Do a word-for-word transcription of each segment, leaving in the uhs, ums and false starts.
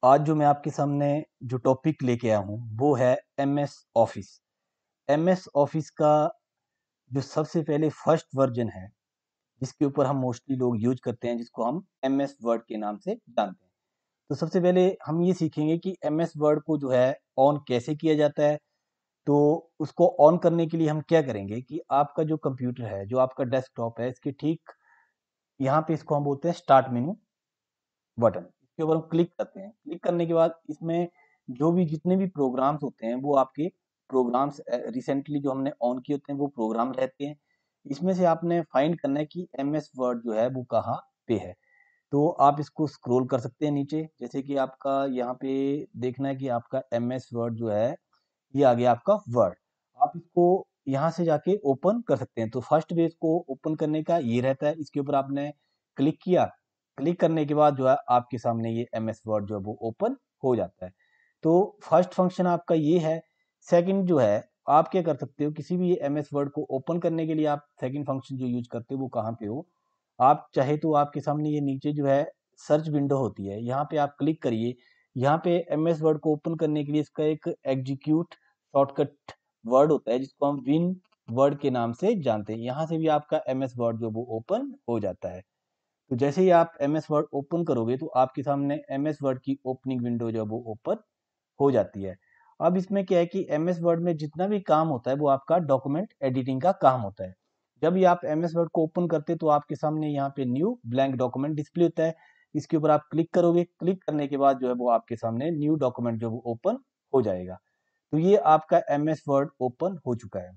आज जो मैं आपके सामने जो टॉपिक लेके आया हूँ वो है एम एस ऑफिस। एम एस ऑफिस का जो सबसे पहले फर्स्ट वर्जन है, जिसके ऊपर हम मोस्टली लोग यूज करते हैं, जिसको हम एम एस वर्ड के नाम से जानते हैं। तो सबसे पहले हम ये सीखेंगे कि एम एस वर्ड को जो है ऑन कैसे किया जाता है। तो उसको ऑन करने के लिए हम क्या करेंगे कि आपका जो कंप्यूटर है, जो आपका डेस्कटॉप है, इसके ठीक यहाँ पे इसको हम बोलते हैं स्टार्ट मेनू बटन। इसके ऊपर हम क्लिक करते हैं। क्लिक करने के बाद इसमें जो भी जितने भी प्रोग्राम्स होते हैं वो आपके प्रोग्राम्स रिसेंटली जो हमने ऑन किए होते हैं वो प्रोग्राम रहते हैं। इसमें से आपने फाइंड करना है कि एम एस वर्ड जो है वो कहाँ पे है। तो आप इसको स्क्रॉल कर सकते हैं नीचे, जैसे कि आपका यहाँ पे देखना है कि आपका एम एस वर्ड जो है ये आ गया आपका वर्ड। आप इसको यहाँ से जाके ओपन कर सकते हैं। तो फर्स्ट पेज को ओपन करने का ये रहता है, इसके ऊपर आपने क्लिक किया। क्लिक करने के बाद जो है आपके सामने ये एम एस वर्ड जो है वो ओपन हो जाता है। तो फर्स्ट फंक्शन आपका ये है। सेकंड जो है, आप क्या कर सकते हो, किसी भी एम एस वर्ड को ओपन करने के लिए आप सेकंड फंक्शन जो यूज करते हो वो कहाँ पे हो, आप चाहे तो आपके सामने ये नीचे जो है सर्च विंडो होती है, यहाँ पे आप क्लिक करिए। यहाँ पे एम एस वर्ड को ओपन करने के लिए इसका एक एग्जीक्यूट शॉर्टकट वर्ड होता है, जिसको हम विन वर्ड के नाम से जानते हैं। यहाँ से भी आपका एम एस वर्ड जो वो ओपन हो जाता है। तो जैसे ही आप एम एस वर्ड ओपन करोगे तो आपके सामने एम एस वर्ड की ओपनिंग विंडो जो वो ओपन हो जाती है। अब इसमें क्या है कि एम एस वर्ड में जितना भी काम होता है वो आपका डॉक्यूमेंट एडिटिंग का काम होता है। जब भी आप एम एस वर्ड को ओपन करते हैं तो आपके सामने यहाँ पे न्यू ब्लैंक डॉक्यूमेंट डिस्प्ले होता है। इसके ऊपर आप क्लिक करोगे। क्लिक करने के बाद जो है वो आपके सामने न्यू डॉक्यूमेंट जो वो ओपन हो जाएगा। तो ये आपका एम एस वर्ड ओपन हो चुका है।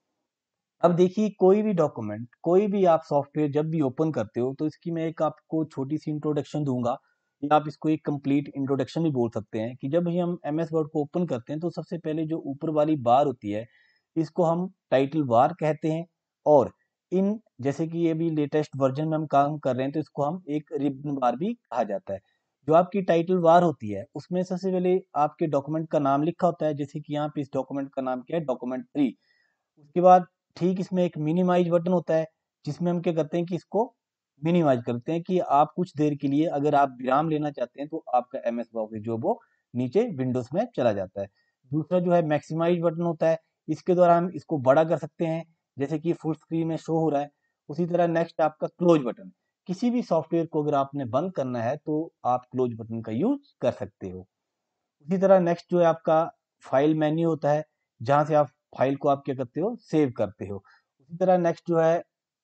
अब देखिए, कोई भी डॉक्यूमेंट, कोई भी आप सॉफ्टवेयर जब भी ओपन करते हो तो इसकी मैं एक आपको छोटी सी इंट्रोडक्शन दूंगा, या आप इसको एक कंप्लीट इंट्रोडक्शन भी बोल सकते हैं। कि जब भी हम एम एस वर्ड को ओपन करते हैं तो सबसे पहले जो ऊपर वाली बार होती है, इसको हम टाइटल बार कहते हैं। और इन जैसे कि ये भी लेटेस्ट वर्जन में हम काम कर रहे हैं तो इसको हम एक रिबन बार भी कहा जाता है। जो आपकी टाइटल बार होती है उसमें सबसे पहले आपके डॉक्यूमेंट का नाम लिखा होता है, जैसे कि यहाँ पे इस डॉक्यूमेंट का नाम क्या है, डॉक्यूमेंट थ्री। उसके बाद ठीक इसमें एक मिनिमाइज बटन होता है, जिसमें हम क्या करते हैं कि इसको मिनिमाइज करते हैं, कि आप कुछ देर के लिए अगर आप विराम लेना चाहते हैं तो आपका एम एस ऑफिस जो वो नीचे विंडोज में चला जाता है। दूसरा जो है मैक्सिमाइज बटन होता है, इसके द्वारा हम इसको बड़ा कर सकते हैं, जैसे कि फुल स्क्रीन में शो हो रहा है। उसी तरह नेक्स्ट आपका क्लोज बटन, किसी भी सॉफ्टवेयर को अगर आपने बंद करना है तो आप क्लोज बटन का यूज कर सकते हो। उसी तरह नेक्स्ट जो है आपका फाइल मेन्यू होता है, जहां से आप फाइल को आप क्या करते हो, सेव करते हो। उसी तरह नेक्स्ट जो है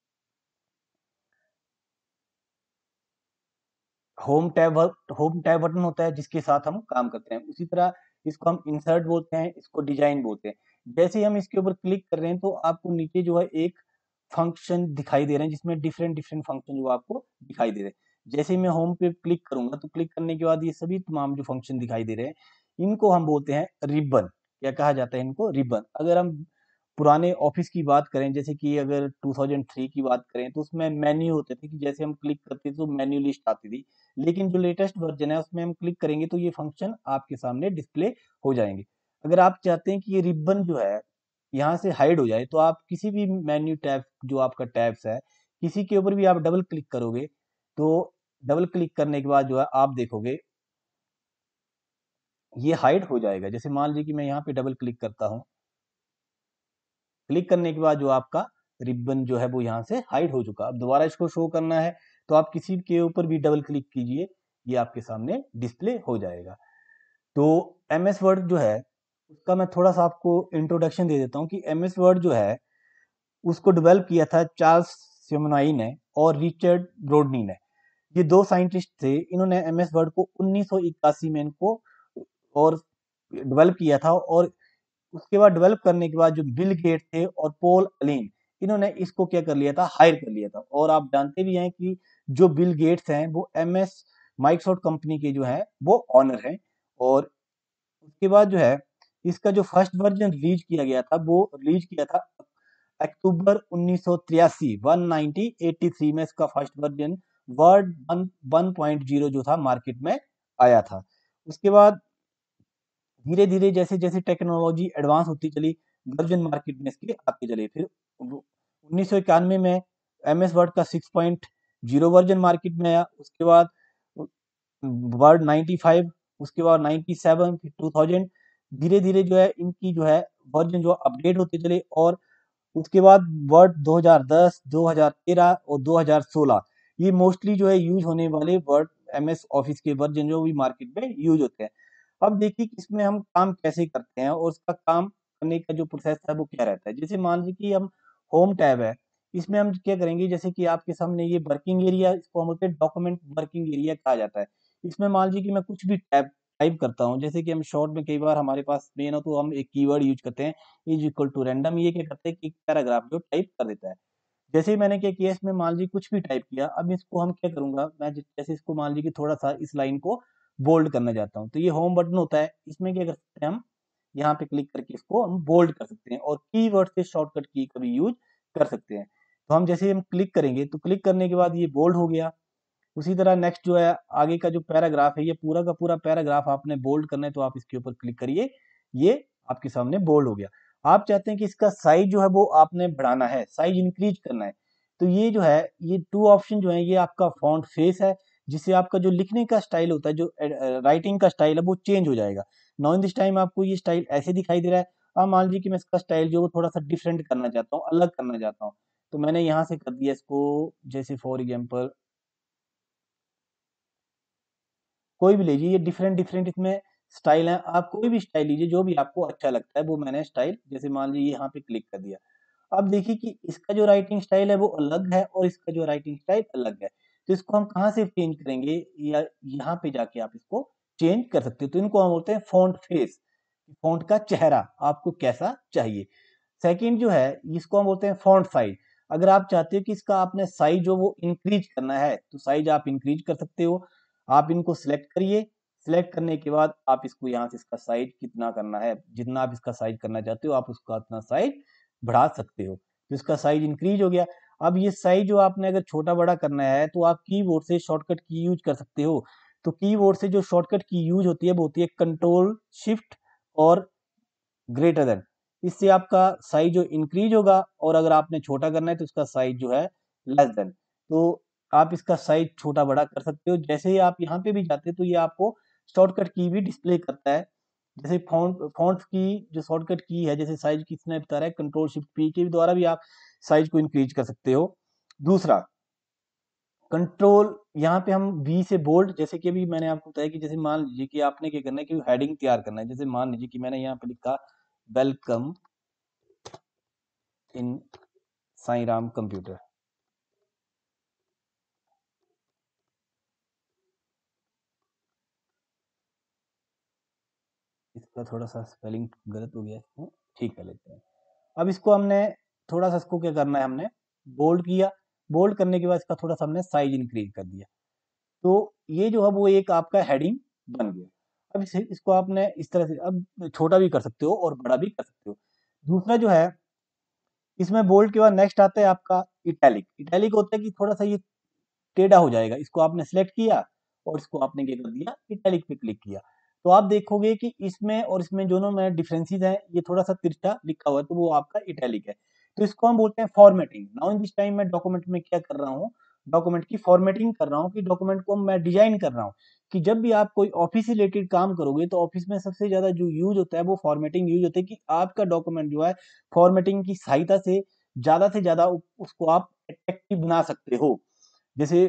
home tab, home tab button होता है, जिसके साथ हम काम करते हैं। उसी तरह इसको हम इंसर्ट बोलते हैं, इसको डिजाइन बोलते हैं। जैसे ही हम इसके ऊपर क्लिक कर रहे हैं तो आपको नीचे जो है एक फंक्शन दिखाई दे रहे हैं, जिसमें डिफरेंट डिफरेंट फंक्शन जो आपको दिखाई दे रहे हैं। जैसे ही मैं होम पे क्लिक करूंगा तो क्लिक करने के बाद ये सभी तमाम जो फंक्शन दिखाई दे रहे हैं, इनको हम बोलते हैं रिबन। क्या कहा जाता है इनको, रिबन। अगर हम पुराने ऑफिस की बात करें, जैसे कि अगर टू थाउज़ेंड थ्री की बात करें तो उसमें मेन्यू होते थे, कि जैसे हम क्लिक करते थे तो मेन्यू लिस्ट आती थी। लेकिन जो लेटेस्ट वर्जन है उसमें हम क्लिक करेंगे तो ये फंक्शन आपके सामने डिस्प्ले हो जाएंगे। अगर आप चाहते हैं कि ये रिबन जो है यहाँ से हाइड हो जाए तो आप किसी भी मेन्यू टैब, जो आपका टैब्स है, किसी के ऊपर भी आप डबल क्लिक करोगे तो डबल क्लिक करने के बाद जो है आप देखोगे ये हाइड हो जाएगा। जैसे मान लीजिए कि मैं यहाँ पे डबल क्लिक करता हूँ। क्लिक करने के बाद जो आपका रिबन जो है वो यहाँ से हाइड हो चुका। अब दोबारा इसको शो करना है तो आप किसी के ऊपर भी डबल क्लिक कीजिए, ये आपके सामने डिस्प्ले हो जाएगा। तो एम एस वर्ड जो है उसका मैं थोड़ा सा आपको इंट्रोडक्शन दे देता हूँ, कि एम एस वर्ड जो है उसको डेवलप किया था चार्ल्स सिमोनाई ने और रिचर्ड ब्रोडनी ने। ये दो साइंटिस्ट थे, इन्होंने एम एस वर्ड को उन्नीस सौ इक्यासी में इनको और डेवलप किया था। और उसके बाद डेवलप करने के बाद जो बिल गेट थे और पॉल अलीन, इन्होंने इसको क्या कर लिया था, हायर कर लिया था। और आप जानते भी हैं कि जो बिल गेट्स हैं वो एम एस माइक्रोसॉफ्ट कंपनी के जो है वो ऑनर हैं। और उसके बाद जो है इसका जो फर्स्ट वर्जन रिलीज किया गया था वो रिलीज किया था अक्टूबर उन्नीस सौ तिरासी उन्नीस सौ तिरासी में इसका first version Word one point zero जो था मार्केट में आया था। उसके बाद धीरे धीरे जैसे जैसे टेक्नोलॉजी एडवांस होती चली, वर्जन मार्केट में इसके आते चले। फिर उन्नीस सौ इक्यानवे में एम एस वर्ड का six point zero version market में आया। उसके बाद वर्ड नाइन्टी फाइव उसके बाद नाइन्टी सेवन, फिर टू थाउजेंड, धीरे धीरे जो है इनकी जो है वर्जन जो अपडेट होते चले, और उसके बाद वर्ड दो हज़ार दस, दो हज़ार तेरह और दो हज़ार सोलह, ये मोस्टली जो है यूज होने वाले वर्ड एमएस ऑफिस के वर्जन जो भी मार्केट में यूज होते हैं। अब देखिए कि इसमें हम काम कैसे करते हैं और उसका काम करने का जो प्रोसेस है वो क्या रहता है। जैसे मान लीजिए कि हम होम टैब है, इसमें हम क्या करेंगे, जैसे कि आपके सामने ये वर्किंग एरिया, इसको हम बोलते हैं डॉक्यूमेंट वर्किंग एरिया कहा जाता है। इसमें मान लीजिए कि मैं कुछ भी टैब टाइप करता हूँ, जैसे कि हम शॉर्ट में कई बार हमारे पास मेन हो तो हम एक कीवर्ड यूज करते हैं, इज इक्वल टू रैंडम, ये क्या करते हैं कि एक पैराग्राफ जो टाइप कर देता है। जैसे ही मैंने क्या किया, इसमें मान लीजिए कुछ भी टाइप किया, अब इसको हम क्या करूंगा, मैं जि- जैसे इसको मान लीजिए कि थोड़ा सा इस लाइन को बोल्ड करना चाहता हूँ, तो ये होम बटन होता है, इसमें क्या कर सकते हैं हम, यहाँ पे क्लिक करके इसको हम बोल्ड कर सकते हैं, और कीवर्ड से शॉर्टकट की का भी यूज कर सकते हैं। तो हम जैसे ही हम क्लिक करेंगे, तो क्लिक करने के बाद ये बोल्ड हो गया। उसी तरह नेक्स्ट जो है आगे का जो पैराग्राफ है, ये पूरा का पूरा पैराग्राफ आपने बोल्ड करना है, तो आप इसके ऊपर क्लिक करिए, ये आपके सामने बोल्ड हो गया। आप चाहते हैं कि इसका साइज जो है वो आपने बढ़ाना है, साइज इंक्रीज करना है, तो ये जो है, ये टू ऑप्शन जो है, ये आपका फॉन्ट फेस है, जिससे आपका जो लिखने का स्टाइल होता है, जो राइटिंग का स्टाइल है, वो चेंज हो जाएगा। नाउ इन दिस टाइम आपको ये स्टाइल ऐसे दिखाई दे रहा है। अब मान लीजिए कि मैं इसका स्टाइल जो वो थोड़ा सा डिफरेंट करना चाहता हूँ, अलग करना चाहता हूँ, तो मैंने यहाँ से कर दिया इसको, जैसे फॉर एग्जाम्पल कोई भी लीजिए, ये डिफरेंट डिफरेंट इसमें स्टाइल है, आप कोई भी स्टाइल लीजिए जो भी आपको अच्छा लगता है, वो मैंने स्टाइल जैसे मान लीजिए यहाँ पे क्लिक कर दिया। अब देखिए कि इसका जो राइटिंग स्टाइल है वो अलग है, और इसका जो राइटिंग स्टाइल अलग है, तो इसको हम कहाँ से चेंज करेंगे, या यहाँ पे जाके आप इसको चेंज कर सकते हो। तो इनको हम बोलते हैं फॉन्ट फेस, फॉन्ट का चेहरा आपको कैसा चाहिए। सेकंड जो है, इसको हम बोलते हैं फॉन्ट साइज। अगर आप चाहते हो कि इसका आपने साइज जो वो इंक्रीज करना है, तो साइज आप इंक्रीज कर सकते हो। आप इनको सिलेक्ट करिए, सिलेक्ट करने के बाद आप इसको यहाँ से इसका साइज कितना करना है, जितना आप इसका साइज करना चाहते हो, आप उसका उतना साइज बढ़ा सकते हो, तो इसका साइज इंक्रीज हो गया। अब ये साइज जो आपने अगर छोटा बड़ा करना है, तो आप कीबोर्ड से शॉर्टकट की यूज कर सकते हो। तो कीबोर्ड से जो शॉर्टकट की यूज होती है वो होती है कंट्रोल शिफ्ट और ग्रेटर देन। इससे आपका साइज जो इंक्रीज होगा, और अगर आपने छोटा करना है तो इसका साइज जो है लेस देन। तो आप इसका साइज छोटा बड़ा कर सकते हो। जैसे ही आप यहाँ पे भी जाते हैं, तो ये आपको शॉर्टकट की भी डिस्प्ले करता है। जैसे फॉन्ट फॉन्ट की जो शॉर्टकट की है, जैसे साइज किसने बता रहा है, कंट्रोल शिफ्ट पी के द्वारा भी आप साइज को इंक्रीज कर सकते हो। दूसरा कंट्रोल, यहाँ पे हम वी से बोल्ड, जैसे कि अभी मैंने आपको बताया कि जैसे मान लीजिए कि आपने क्या करना है कि हेडिंग तैयार करना है। जैसे मान लीजिए कि मैंने यहाँ पे लिखा welcome in Sai Ram computer. इसका थोड़ा सा स्पेलिंग गलत हो गया, इसको ठीक कर लेते हैं। अब इसको हमने थोड़ा सा, इसको क्या करना है, हमने बोल्ड किया। बोल्ड करने के बाद इसका थोड़ा सा हमने साइज इंक्रीज कर दिया। तो ये जो है वो एक आपका हेडिंग बन गया। अब इसे इसको आपने इस तरह से अब छोटा भी कर सकते हो और बड़ा भी कर सकते हो। दूसरा जो है, इसमें बोल्ड के बाद नेक्स्ट आता है आपका इटैलिक। इटैलिक होता है कि थोड़ा सा ये टेढ़ा हो जाएगा। इसको आपने सिलेक्ट किया और इसको आपने क्या कर दिया, इटैलिक पे क्लिक किया। तो आप देखोगे कि इसमें और इसमें दोनों में डिफरेंसेस हैं, ये थोड़ा सा तिरछा लिखा हुआ है, तो वो आपका इटैलिक है। तो इसको हम बोलते हैं formatting. Now in this time मैं डॉक्यूमेंट में क्या कर रहा हूँ, डॉक्यूमेंट की फॉर्मेटिंग कर रहा हूँ, कि डॉक्यूमेंट को मैं डिजाइन कर रहा हूँ, कि जब भी आप कोई ऑफिस से रिलेटेड काम करोगे, तो ऑफिस में सबसे ज्यादा जो यूज होता है वो फॉर्मेटिंग यूज होता है, कि आपका डॉक्यूमेंट जो है फॉर्मेटिंग की सहायता से ज्यादा से ज्यादा उसको आप अट्रैक्टिव बना सकते हो। जैसे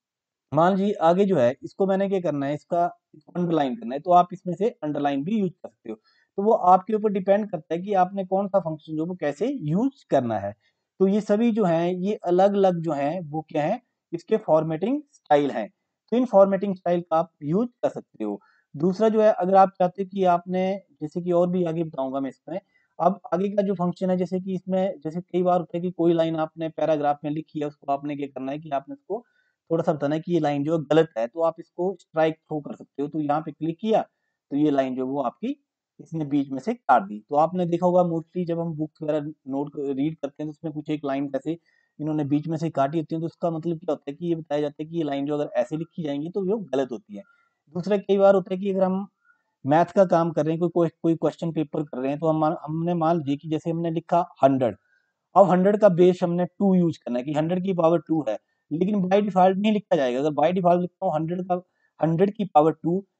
मान लीजिए आगे जो है, इसको मैंने क्या करना है, इसका अंडरलाइन करना है, तो आप इसमें से अंडरलाइन भी यूज कर सकते हो। तो वो आपके ऊपर डिपेंड करता है कि आपने कौन सा फंक्शन जो वो कैसे यूज करना है। तो ये सभी जो हैं, ये अलग अलग जो हैं वो क्या है, इसके फॉर्मेटिंग स्टाइल हैं। तो इन फॉर्मेटिंग स्टाइल का आप यूज कर सकते हो। दूसरा जो है, अगर आप चाहते हो कि आपने, जैसे कि और भी आगे बताऊंगा मैं इसमें, अब आगे का जो फंक्शन है, जैसे कि इसमें जैसे कई बार होता है कि कोई लाइन आपने पैराग्राफ में लिखी है, उसको आपने क्या करना है कि आपने उसको थोड़ा सा बताना है कि ये लाइन जो है गलत है, तो आप इसको स्ट्राइक थ्रू कर सकते हो। तो यहाँ पे क्लिक किया, तो ये लाइन जो वो आपकी इसने बीच में से काट दी। तो आपने देखा होगा मोस्टली जब हम बुक्स वगैरह नोट रीड करते हैं, तो उसमें कुछ एक लाइन ऐसे इन्होंने बीच में से काटी होती है, तो उसका मतलब क्या होता है कि ये बताया जाता है कि ये लाइन जो अगर ऐसे लिखी जाएंगी तो वो गलत होती है। दूसरा कई बार होता है कि अगर हम मैथ का काम कर रहे हैं, कोई कोई कोई क्वेश्चन पेपर कर रहे हैं, तो हम हमने मान लीजिए कि जैसे हमने लिखा हंड्रेड, अब हंड्रेड का बेस हमने टू यूज करना है, कि हंड्रेड की पावर टू है, लेकिन बाय डिफॉल्ट नहीं लिखा जाएगा। अगर बाय डिफॉल्ट लिखता हूँ हंड्रेड का, हंड्रेड की पावर टू,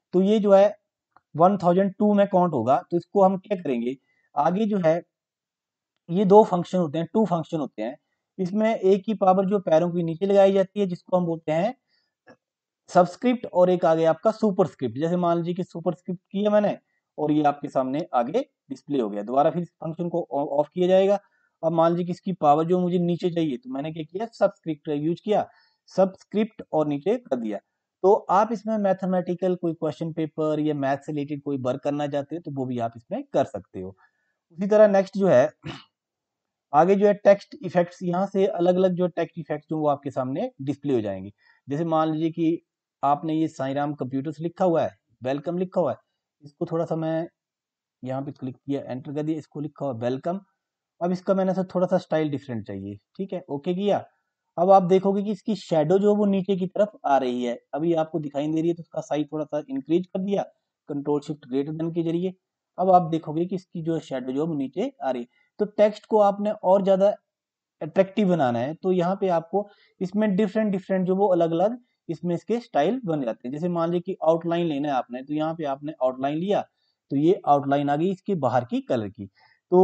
तो ये जो है वन थाउजेंड टू में काउंट होगा। तो इसको हम क्या करेंगे, आगे जो है ये दो फंक्शन होते हैं, टू फंक्शन होते हैं। इसमें एक की पावर जो पैरों के नीचे लगाई जाती है जिसको हम बोलते हैं सबस्क्रिप्ट, और एक आगे आपका सुपरस्क्रिप्ट। जैसे मान लीजिए कि सुपरस्क्रिप्ट किया मैंने और ये आपके सामने आगे डिस्प्ले हो गया। दोबारा फिर इस फंक्शन को ऑफ किया जाएगा। अब मान लीजिए कि इसकी पावर जो मुझे नीचे चाहिए, तो मैंने क्या किया, सबस्क्रिप्ट यूज किया, सबस्क्रिप्ट और नीचे कर दिया। तो आप इसमें मैथमेटिकल कोई क्वेश्चन पेपर या मैथ से रिलेटेड कोई वर्क करना चाहते हो तो वो भी आप इसमें कर सकते हो। उसी तरह नेक्स्ट जो है आगे जो है टेक्स्ट इफेक्ट्स, यहाँ से अलग अलग जो टेक्स्ट इफेक्ट्स जो वो आपके सामने डिस्प्ले हो जाएंगे। जैसे मान लीजिए कि आपने ये साईं राम कंप्यूटर्स लिखा हुआ है, वेलकम लिखा हुआ है, इसको थोड़ा सा मैं यहाँ पे क्लिक किया, एंटर कर दिया, इसको लिखा हुआ वेलकम। अब इसका मैंने से थोड़ा सा स्टाइल डिफरेंट चाहिए, ठीक है, ओके किया। अब आप देखोगे कि इसकी शेडो जो वो नीचे की तरफ आ रही है, अभी आपको दिखाई दे रही है, तो उसका साइज थोड़ा सा इंक्रीज कर दिया कंट्रोल शिफ्ट ग्रेटर देन के जरिए। अब आप देखोगे कि इसकी जो शेडो जो वो नीचे आ रही है। तो टेक्स्ट को आपने और ज्यादा अट्रैक्टिव बनाना है तो यहाँ पे आपको इसमें डिफरेंट डिफरेंट जो वो अलग अलग इसमें इसके स्टाइल बन जाते हैं। जैसे मान लीजिए कि आउटलाइन लेना है आपने, तो यहाँ पे आपने आउटलाइन लिया, तो ये आउटलाइन आ गई इसके बाहर की कलर की। तो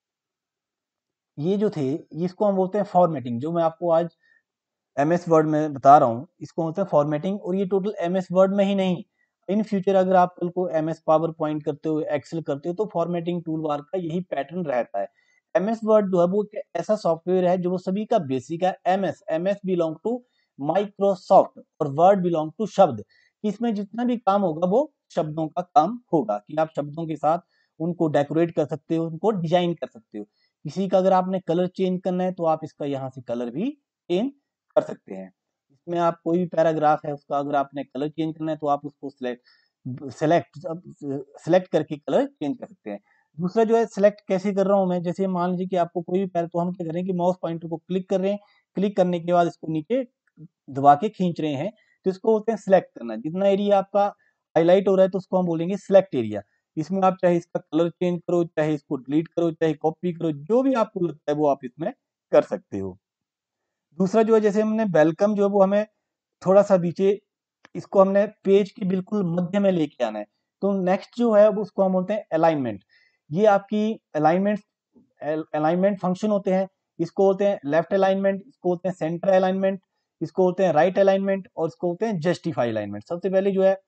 ये जो थे इसको हम बोलते हैं फॉर्मेटिंग। जो मैं आपको आज एमएस वर्ड में बता रहा हूँ इसको बोलते हैं फॉर्मेटिंग। और ये टोटल एमएस वर्ड में ही नहीं, इन फ्यूचर अगर आप कल को एमएस पावर पॉइंट करते हो, एक्सेल करते हो, तो फॉर्मेटिंग टूल बार का यही पैटर्न रहता है। एमएस वर्ड जो है वो एक ऐसा सॉफ्टवेयर है जो वो सभी का बेसिक है। MS MS belong to Microsoft और वर्ड बिलोंग टू शब्द। इसमें जितना भी काम होगा वो शब्दों का काम होगा, कि आप शब्दों के साथ उनको डेकोरेट कर सकते हो, उनको डिजाइन कर सकते हो। किसी का अगर आपने कलर चेंज करना है तो आप इसका यहाँ से कलर भी चेंज कर सकते हैं। इसमें आप कोई भी पैराग्राफ है उसका अगर आपने कलर चेंज करना है तो आप उसको सिलेक्ट सेलेक्ट सेलेक्ट करके कलर चेंज कर सकते हैं। दूसरा जो है सिलेक्ट कैसे कर रहा हूं मैं, जैसे मान लीजिए कि आपको कोई भी पैर, तो हम क्या करें कि माउस पॉइंटर को क्लिक कर रहे हैं, क्लिक करने के बाद इसको नीचे दबा के खींच रहे हैं, तो इसको बोलते हैं सिलेक्ट करना। जितना एरिया आपका हाईलाइट हो रहा है तो उसको हम बोलेंगे सिलेक्ट एरिया। इसमें आप चाहे इसका कलर चेंज करो, चाहे इसको डिलीट करो, चाहे कॉपी करो, जो भी आपको लगता है वो आप इसमें कर सकते हो। दूसरा जो है जैसे हमने वेलकम जो है वो हमें थोड़ा सा नीचे, इसको हमने पेज के बिल्कुल मध्य में लेके आना है। तो नेक्स्ट जो है उसको हम बोलते हैं अलाइनमेंट। ये आपकी अलाइनमेंट अलाइनमेंट फंक्शन होते हैं। इसको बोलते हैं लेफ्ट अलाइनमेंट, इसको बोलते हैं सेंटर अलाइनमेंट, इसको बोलते हैं राइट अलाइनमेंट, और इसको बोलते हैं जस्टिफाई अलाइनमेंट। सबसे पहले जो है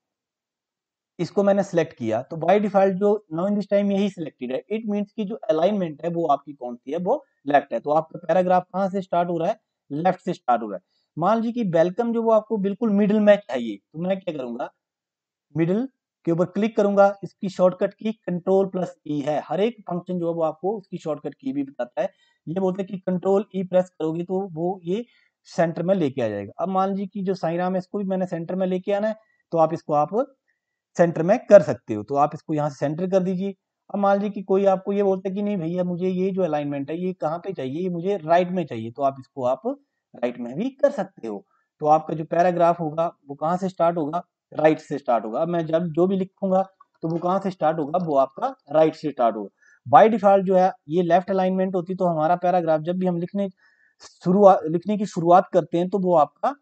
इसको मैंने सेलेक्ट किया, तो बाय डिफॉल्ट जो नाउ इन दिस टाइम यही सिलेक्टेड है। इट मींस की जो अलाइनमेंट है वो आपकी कौन सी है, वो लेफ्ट है। तो आपका पैराग्राफ कहां से स्टार्ट हो रहा है, लेफ्ट से स्टार्ट हो रहा है। मान लीजिए कि वेलकम जो वो आपको बिल्कुल मिडिल में चाहिए, तो मैं क्या करूंगा, मिडिल के ऊपर क्लिक करूंगा। इसकी शॉर्टकट की कंट्रोल प्लस ई है। हर एक फंक्शन जो है वो आपको उसकी शॉर्टकट की भी बताता है। ये बोलते हैं कि कंट्रोल ई प्रेस करोगे तो वो ये सेंटर में लेके आ जाएगा। अब मान लीजिए कि जो साईं राम है इसको भी मैंने सेंटर में लेके आना है, तो आप इसको आप सेंटर में कर सकते हो। तो आप इसको यहाँ से सेंटर कर दीजिए। अब मान लीजिए कि कोई आपको ये बोलता है कि नहीं भैया मुझे ये जो अलाइनमेंट है ये कहाँ पे चाहिए, ये मुझे राइट में चाहिए, तो आप इसको आप राइट में भी कर सकते हो। तो आपका जो पैराग्राफ होगा वो कहाँ से स्टार्ट होगा, राइट से स्टार्ट होगा। मैं जब जो भी लिखूंगा तो वो कहाँ से स्टार्ट होगा, वो आपका राइट से स्टार्ट होगा। बाय डिफॉल्ट जो है ये लेफ्ट अलाइनमेंट होती, तो हमारा पैराग्राफ जब भी हम लिखने शुरुआत लिखने की शुरुआत करते हैं तो वो आपका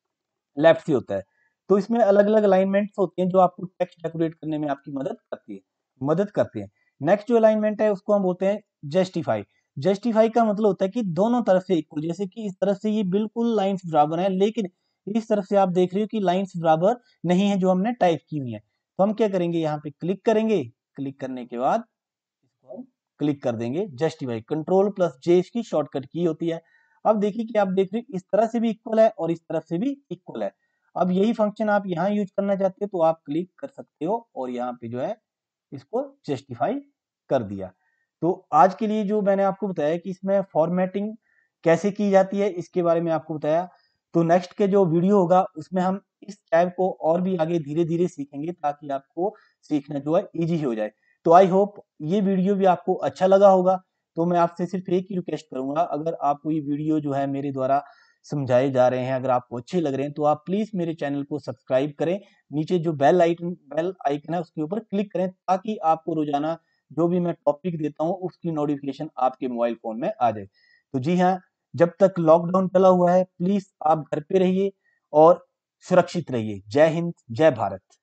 लेफ्ट से होता है। तो इसमें अलग अलग अलाइनमेंट्स होते हैं जो आपको टेक्स्ट डेकोरेट करने में आपकी मदद करती है मदद करते हैं। नेक्स्ट जो अलाइनमेंट है उसको हम बोलते हैं जस्टिफाई। जस्टिफाई का मतलब होता है कि दोनों तरफ से इक्वल, जैसे कि इस तरफ से ये बिल्कुल लाइंस बराबर है, लेकिन इस तरफ से आप देख रहे हो कि लाइंस बराबर नहीं है जो हमने टाइप की हुई है। तो हम क्या करेंगे, यहाँ पे क्लिक करेंगे, क्लिक करने के बाद इसको हम क्लिक कर देंगे जस्टिफाई। कंट्रोल प्लस जे इसकी शॉर्टकट की होती है। अब देखिए कि आप देख रहे हो इस तरह से भी इक्वल है और इस तरफ से भी इक्वल है। अब यही फंक्शन आप यहाँ यूज करना चाहते हो तो आप क्लिक कर सकते हो और यहाँ पे जो है इसको जस्टिफाई कर दिया। तो आज के लिए जो मैंने आपको बताया कि इसमें फॉर्मेटिंग कैसे की जाती है इसके बारे में आपको बताया। तो नेक्स्ट के जो वीडियो होगा उसमें हम इस टैब को और भी आगे धीरे धीरे सीखेंगे ताकि आपको सीखना जो है इजी हो जाए। तो आई होप ये वीडियो भी आपको अच्छा लगा होगा। तो मैं आपसे सिर्फ एक ही रिक्वेस्ट करूंगा, अगर आपको ये वीडियो जो है मेरे द्वारा समझाए जा रहे हैं अगर आपको अच्छे लग रहे हैं तो आप प्लीज मेरे चैनल को सब्सक्राइब करें। नीचे जो बेल आइकन बेल आइकन है उसके ऊपर क्लिक करें ताकि आपको रोजाना जो भी मैं टॉपिक देता हूं उसकी नोटिफिकेशन आपके मोबाइल फोन में आ जाए। तो जी हाँ, जब तक लॉकडाउन चला हुआ है प्लीज आप घर पे रहिए और सुरक्षित रहिए। जय हिंद, जय भारत।